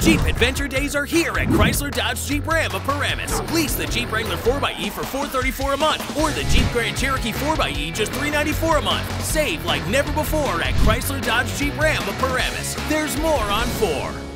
Jeep Adventure Days are here at Chrysler Dodge Jeep Ram of Paramus. Lease the Jeep Wrangler 4xE for $434 a month, or the Jeep Grand Cherokee 4xE just $394 a month. Save like never before at Chrysler Dodge Jeep Ram of Paramus. There's more on 4.